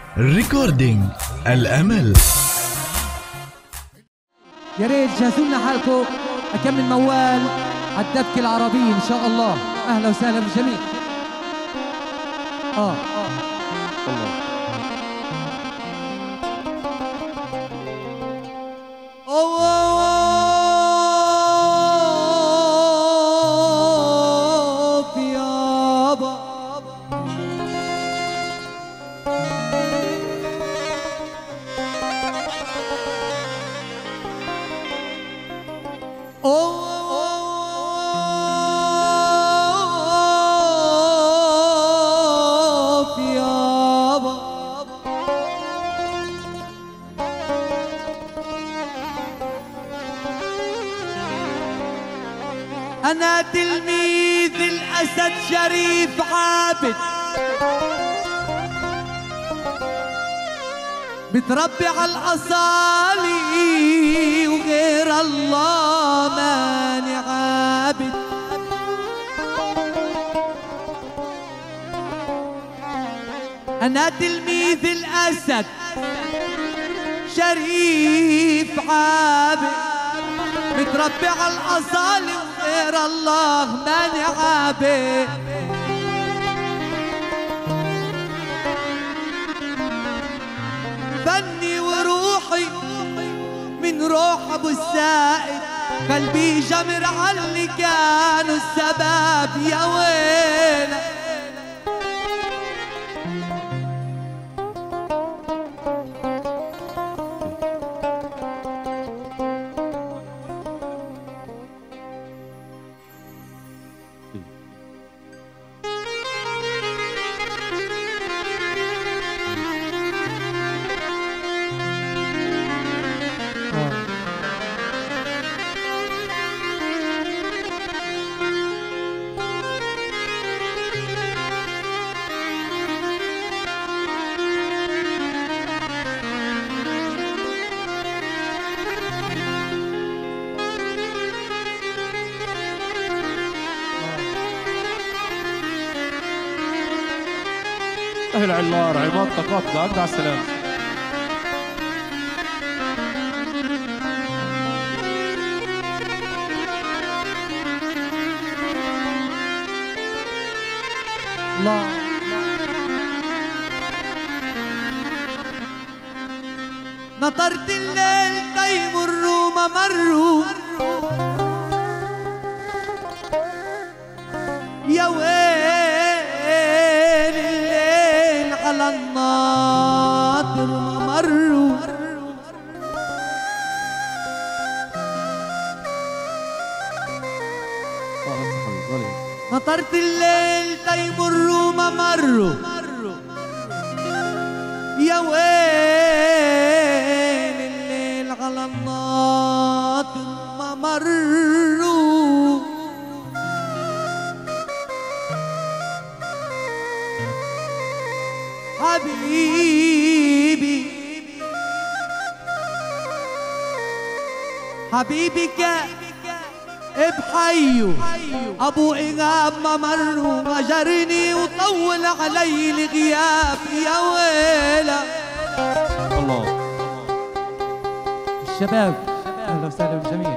ريكوردينج الأمل. يا ريت جهزوا لنا حالكم أكمل موال على الدبكة العربية إن شاء الله. أهلا وسهلا بالجميع. الله أنا تلميذ الأسد شريف عابد، بتربي على الأصالي وغير الله ماني عابد. أنا تلميذ الأسد شريف عابد، متربي على الأصالي وغير الله ماني عابد. فني وروحي من روح أبو السائد، قلبي جمر على اللي كانوا السبب يا ويلة. أهل علار عماد تقاطع أجدع السلام. الله نطرت الليل تيمروا ما مروا، يا ويل الليل على الناطر ما مروا. نطرت الليل تيمروا ما مروا، يا ويل الليل على الناطر ما مروا. حبيبي حبيبك بحيو ابو إيهاب ما مروا، غجرني وطول علي الغياب يا ويله. الله الشباب أهلا وسهلا بالجميع.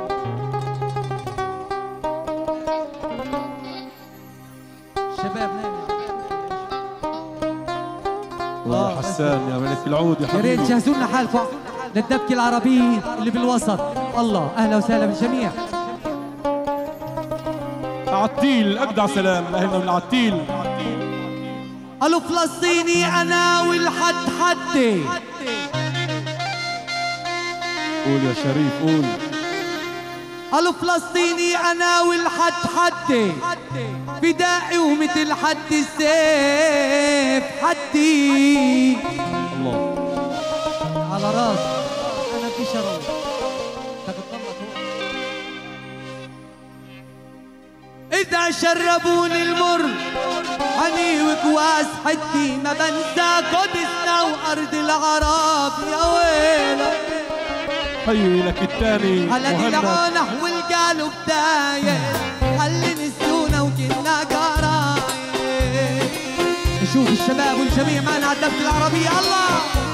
الشباب الله حسان يا ملك العود يا يا حبيبي. ريت جهزوا لنا حالكم للدبكة العربية اللي بالوسط. الله أهلا وسهلا بالجميع. عتيل أجدع سلام أهلنا من العتيل. قالوا فلسطيني أنا والحد حدي. قول يا شريف قول. قالوا فلسطيني أنا والحد حدي، فدائي ومثل حد السيف حدي. الله على راس أنا في شرف. إذا شربوني المر حني وكواس حدي، ما بنسى قدسنا وأرض العرب يا ويلة. حي لك التاني على العانح والقالب داير، خلي نسونا وكنا قرايب. نشوف الشباب والجميع معنا على الدبكة العربية. الله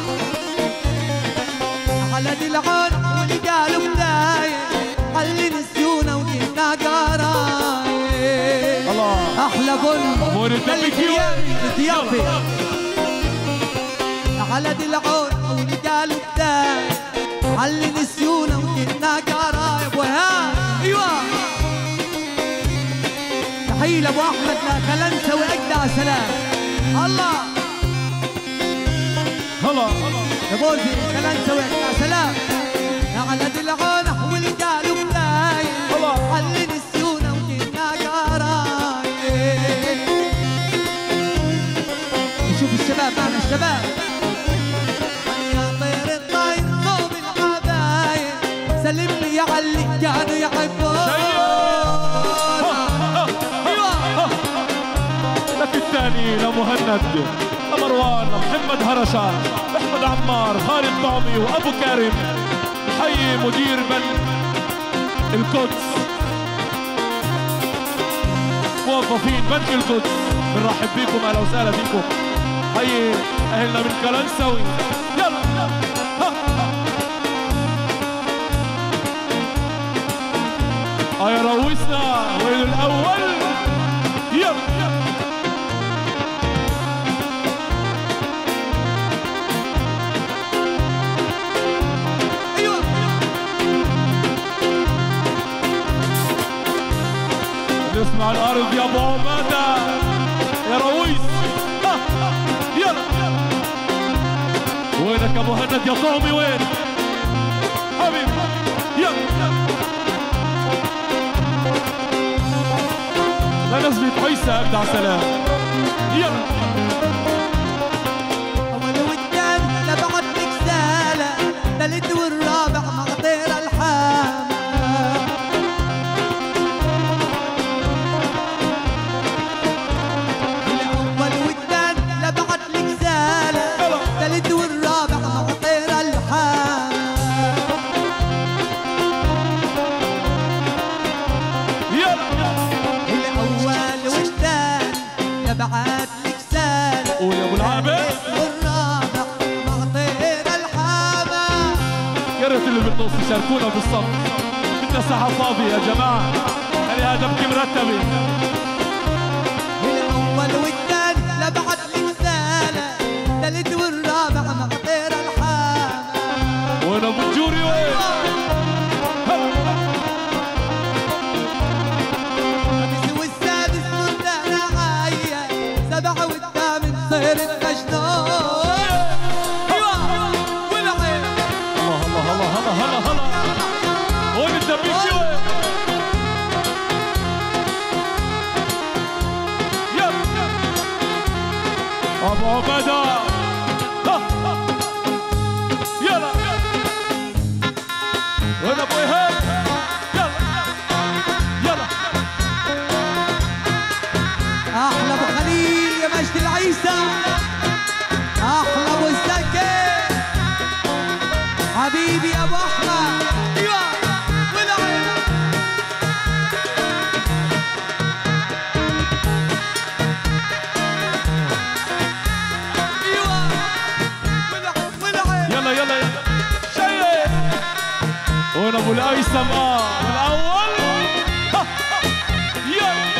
على دي العون واللي قالوا بداية خلي نسيونا وكنا قرايب. الله أحلى بن الثيابي على دي العون واللي قالوا بداية خلي نسيونا وكنا قرايب. وها أيوة تحية لأبو أحمد لكلنسة وأجدع سلام. الله هلا يا بوزي كلنسة وأجدع سلام. على دي العون واللي قالوا بداية خلي نسيونا وكنا قرايب. نشوف الشباب معنا الشباب. يا طير الطاير صوب الحبايب سلم لي على اللي كانوا يحبون. لك الثاني لمهند لمروان لمحمد هرشان احمد عمار خالد طعمي وابو كارم. حي مدير بنك القدس موظفين بنك القدس بنرحب بيكم. اهلا وسهلا بيكم. حي اهلنا من كلنسوي. يلا يا روسنا وين الاول. يلا اسمع الارض يا ابو عباده يا رويس. يلا وينك يا ابو هند يا طعمي وين حبيبي. يلا لا نزلت حيسه ابدع سلام. يلا اول والثاني لبعت لك سالة ثالث والرابع مع طير الحامة. بعت لك سالة قول يا ابو العابد والرابع مع طير الحامة. يا ريت اللي بالنص يشاركونا بالصف. بدنا ساحة فاضية يا جماعة. خليها دبكة مرتبة. الأول والثاني لبعت لك سالة ثالث والرابع مع طير الحامة. وين ابو الجوري وين؟ سبعة والثامن صير المجنون. ايوه والعين. الله الله الله هلا هلا هلا. وين الدبيشي وين؟ يلا ابو عباده. يلا وين ابو ايهاب؟ يلا احلى ابو خليل يا مجد العيسى. احلى ابو الزكي حبيبي ابو احمد. ايوه والعين. ايوه والعين. يلا يلا يلا شيء. وين ابو الايسم الاول. يلا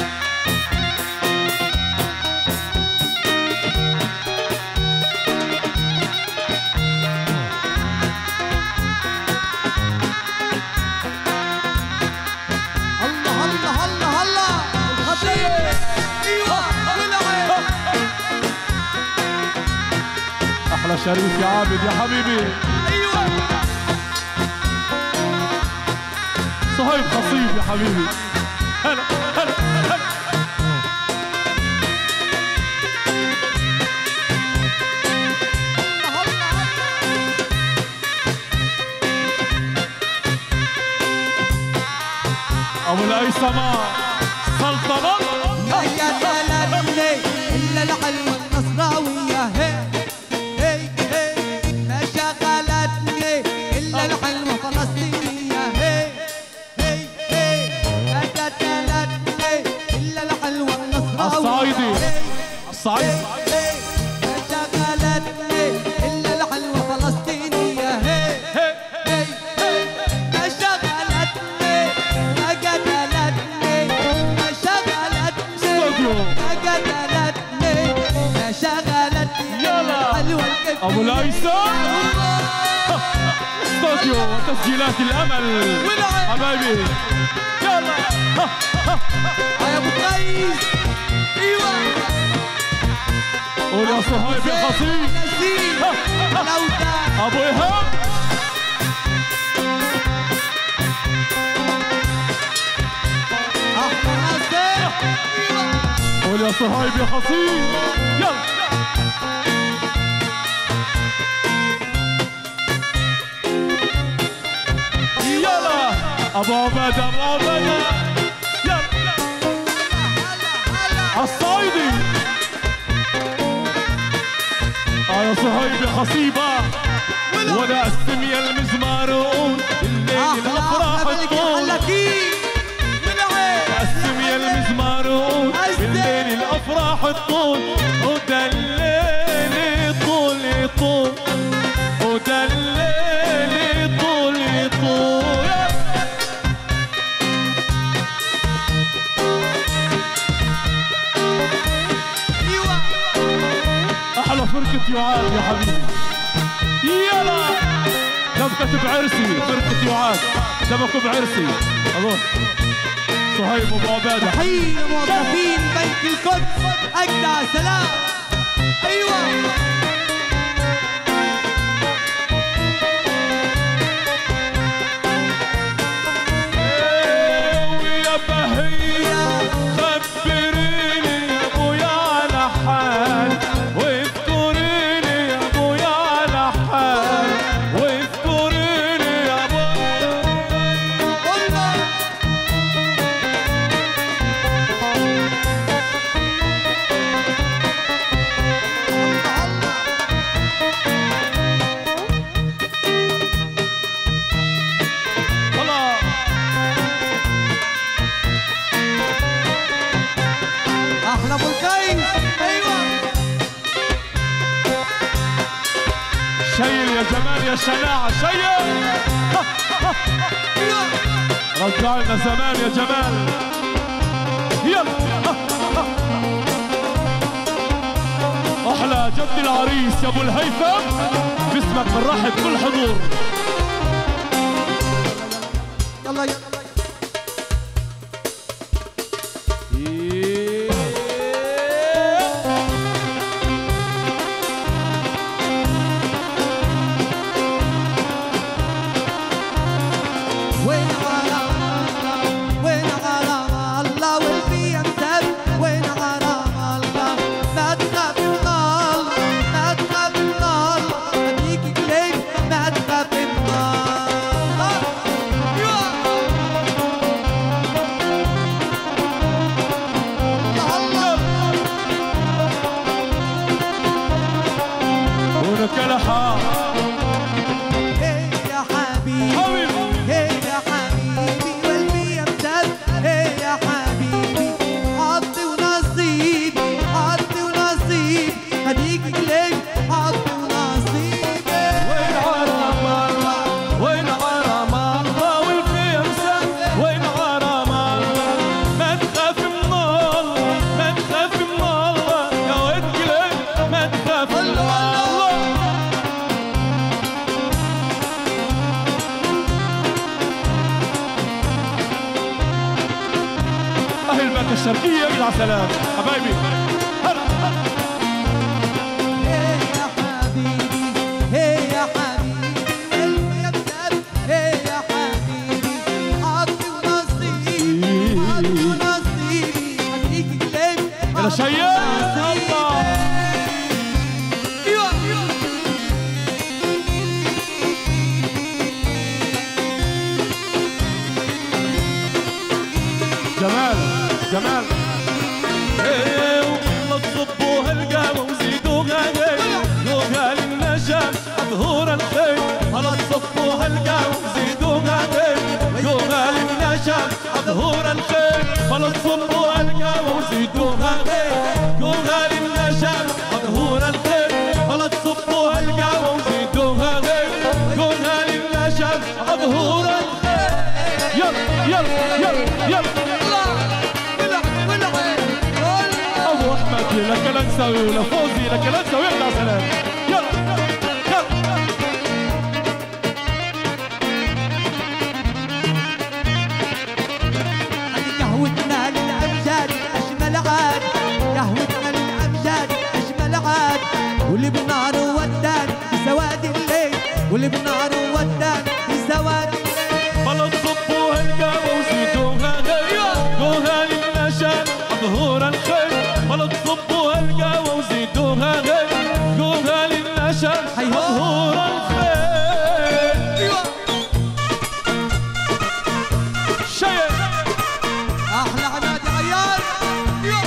احلى شريف يا عابد يا حبيبي. ايوه صهيب خصيب يا حبيبي. هلا هلا هلا. ابو الايسم سلطنه. ما قتلتني الا العلم النصراويه. هي ما شغلتني الا العلم الفلسطينيه. هي ما قتلتني الا العلم النصراويه. الصعيدي الصعيد ابو الايسر استوديو وتسجيلات الامل حبايبي يلا يا ابو قيس ايوه قول يا صهيب يا خطيب ابو ايهاب احمد حسين قول يا صهيب يا خطيب يلا يلا ابو عباده ابو عباده يلا عالصايدي يا صهيب يا خصيبه ولا قسم يا المزمار وقول الليل الافراح الطول قسم يا المزمار وقول الليل الافراح الطول وده الليل طول طول وده الليل طول طول احلى فرقة يعاد يا حبيبي يلا دبكة بعرسي فرقة يعاد دبكوا بعرسي اروح صهيب ابو عباده تحية موظفين بنك القدس اجدع سلام ايوه ويا بهية خبريني يا ابويا على حال واذكريني يا ابويا على حال واذكريني يا ابويا خلاص احلى ابو القيس ايوه شيل يا جمال يا شناعة شيل ايوه رجع لنا زمان يا جمال يلا احلى جد العريس يا ابو الهيثم باسمك بنرحب كل حضور يلا يلا وين غرام وين غرام الله والفي امثال وين غرام الله ما تخاف من الله ما تخاف من الله هديك قليل ما تخاف من الله ونك لحا هي يا حبيبي هي يا حبيبي والفي امثال هي يا حبيبي حظي ونصيبي حظي ونصيبي هديك قليل حظي ونصيبي وين غرام الله وين غرام الله والفي امثال وين غرام الله ما تخاف من الله ما تخاف من الله يا ولد قليل ما تخاف من الله اهل باك الشرقيه يا سلام حبايبي هلا هي يا حبيبي هي يا حبيبي والفي امثال هي يا حبيبي حظي ونصيبي حظي ونصيبي هديك قليل يلا شيل الله ايوه جمال جمال ايه والله تصبوا هالقهوه وزيدوها غير ذوقها للنجم ظهور الخير والله تصبوا هالقهوه وزيدوها غير ذوقها للنجم ظهور الخير والله تصبوا هالقهوه وزيدوها غير ذوقها للنجم ظهور الخير والله تصبوا هالقهوه وزيدوها غير ذوقها للنجم ظهور الخير يلا يلا يلا يلا ابو احمد لك الانساوي ولا فوزي لك الانساوي يلا سلام يلا بالنار وداني في سواد الليل، واللي بالنار وداني في سواد الليل. بلا تصبوا هالقهوة وزيدوها غير قوها للنشان ظهور الخير. بلا تصبوا هالقهوة وزيدوها غير قوها للنشان ظهور الخير. ايوه شيء احلى عماد عيال. ايوه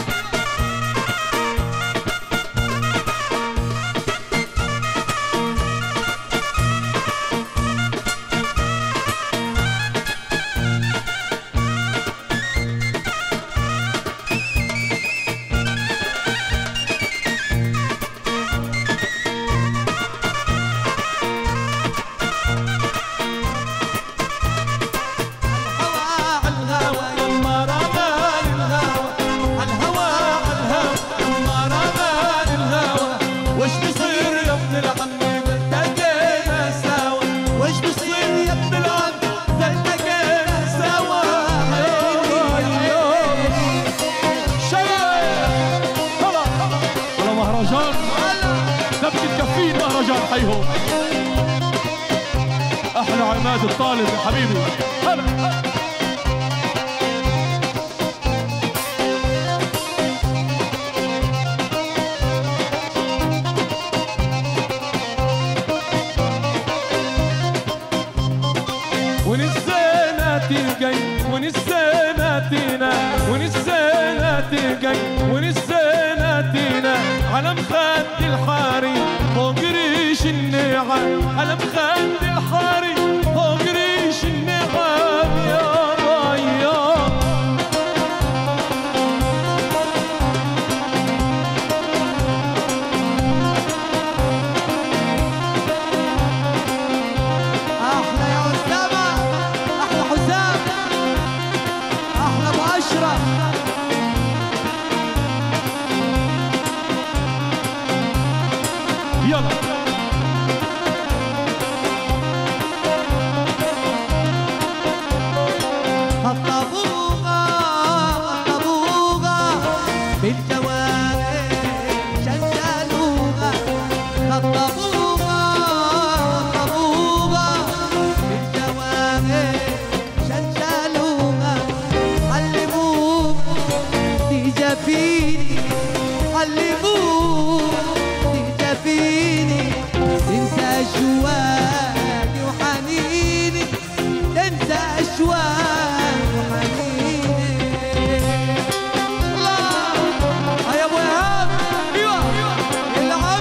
حيهم احلى عماد الطالب يا حبيبي. هلا ونسينا تلقي ونسينا تينا ونسينا تلقي ونسينا تينا على مخد الحاري فوق ريش النعم، على مخد الحاري فوق ريش النعم يا ريا. احلى يا اسامه، احلى حسام، احلى ابو اشرف. يلا خطبوها خطبوها بالجوارح شلشلوها، خطبوها خطبوها بالجوارح شلشلوها، علموها تجافيني، علموها تجافيني، تنسى اشواقي وحنيني، تنسى اشواقي وحنيني. الله يا ابو ايهاب. ايوه العب.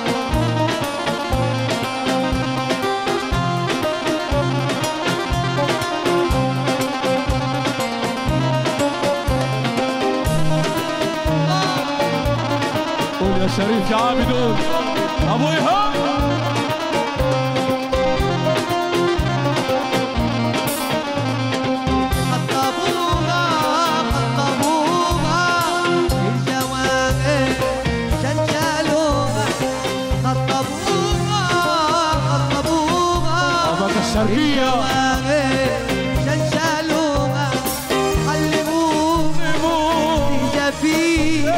قول يا شريف يا عابد قول ابو ايهاب. خطبوها خطبوها بالجوارح شلشلوها، خطبوها خطبوها اباك الشرقية شلشلوها، علموها تجافيني،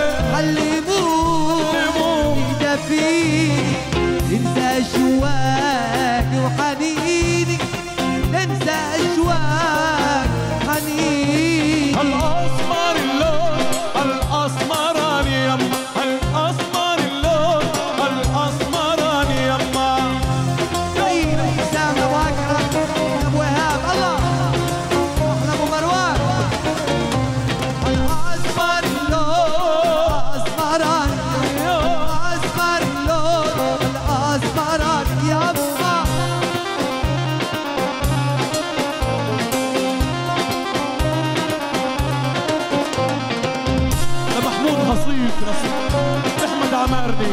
علموها تجافيني، تنسى اشواقي وحنيني، تنسى اشواقي وحنيني. الاسمر اللون الاسمراني يما، الاسمر اللون الاسمراني يما. عيني حسام ابو اكرم ابو ايهاب. الله احلى ابو مروان. الاصفر اللون اصفراني، اصفر اللون الاصفراني يما. لمحمود خصيف احمد عمارني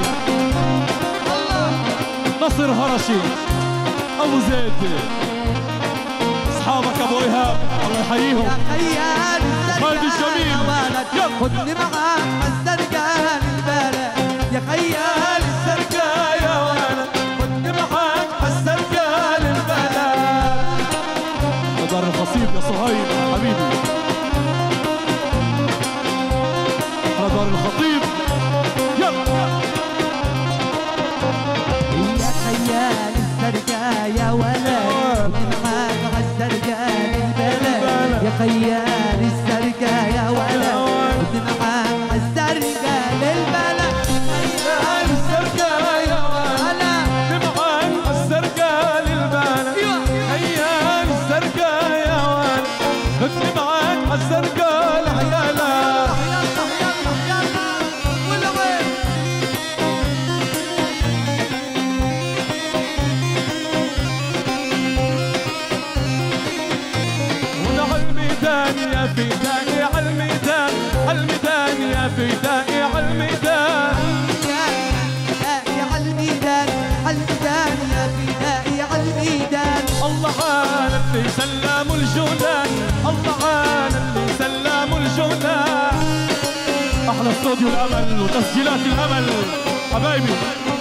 نصر هرشي ابو زيد اصحابك ابو ايهاب الله يحييهم. يا خيال خالد الزرقاء الجميل. يا ولد يلا. خدني معاك عالزرقاء البلد، يا خيال الزرقاء يا ولد خدني معاك عالزرقاء البلد. دار الخصيب يا صهيب حبيبي. على دار الخطيب. يلا فدائي عالميدان عالميدان يا فدائي عالميدان فدائي عالميدان عالميدان يا فدائي عالميدان الله عالم اللي سلموا الجولان الله عالم اللي سلموا الجولان احلى استوديو الامل وتسجيلات الامل حبايبي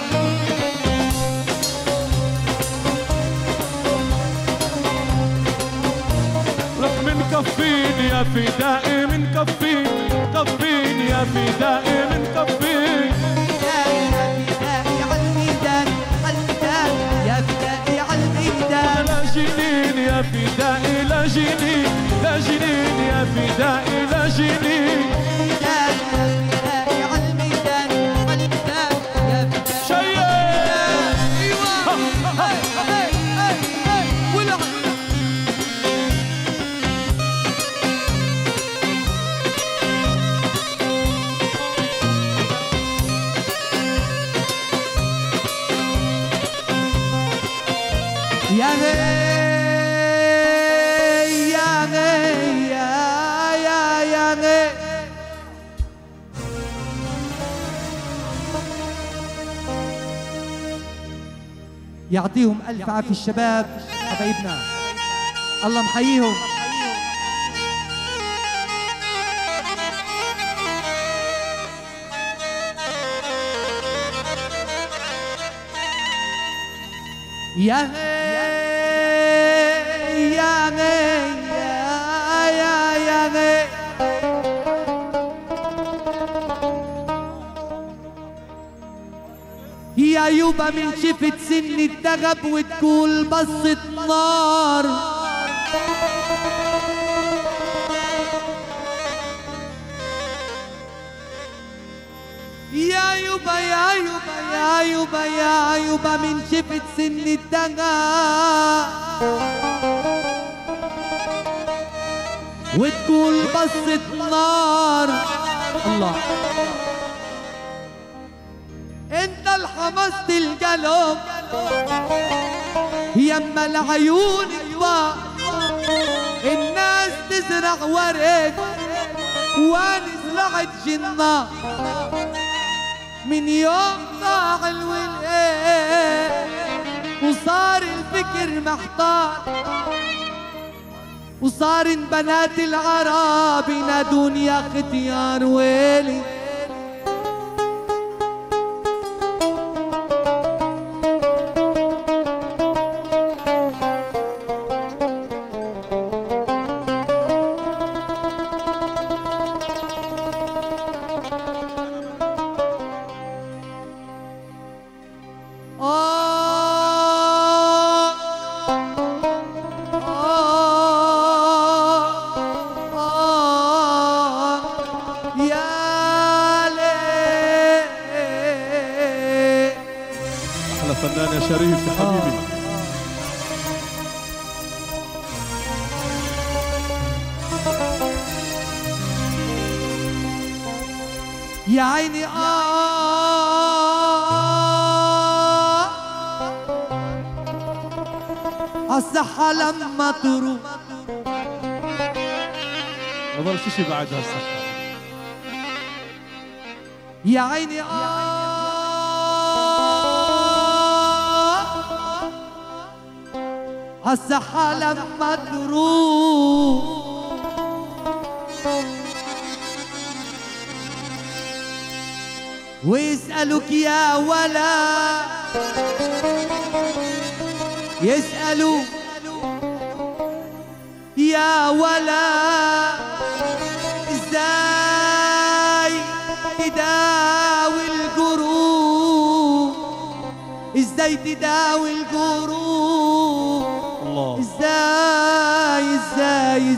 لك من كفين يا فدائي من كفين كفين يا فدائي من كفين فدائي عالميدان عالميدان يا فدائي عالميدان لا جنين يا فدائي لا جنين لا جنين يا فدائي لا جنين فدائي عالميدان عالميدان يا فدائي شيء يا غي يا غي يا غي يعطيهم ألف عافية الشباب حبايبنا الله محييهم. يا غي يا غي يا غي يا يوبا من شفت سن الدغب وتقول بصت نار يا يوبا يا يوبا يا يوبا يا يوبا من شفت سن الدغب وتقول بصت نار. الله انت الحمست القلب يما العيون الضاء الناس تزرع ورد وانا زرعت جنة من يوم ضاع الولاد وصار الفكر محتار وصار بنات العرب ينادوني يا ختيان ويلي فنان يا شريف يا حبيبي. يا عيني الصحة لما تروح ما ضل شي بعدها الصحة. يا عيني الصحة لما تروح ويسألوك يا ولا يسألوك يا ولا ازاي تداوي الجروح ازاي تداوي الجروح الله ازاي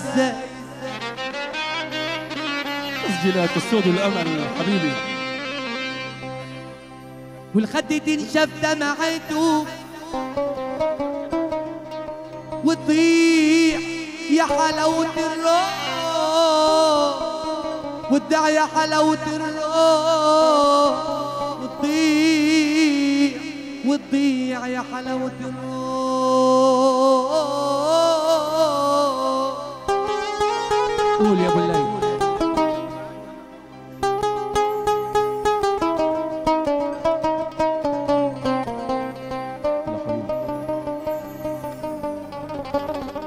تسجيلات الصوت والامل حبيبي. والخد تنشف دمعته وتضيع يا حلاوة الروح وتضيع يا حلاوة الروح وتضيع يا حلاوة الروح قول يا ابو الليل.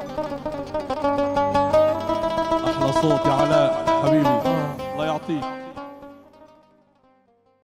احلى صوت يا علاء حبيبي، الله يعطيك.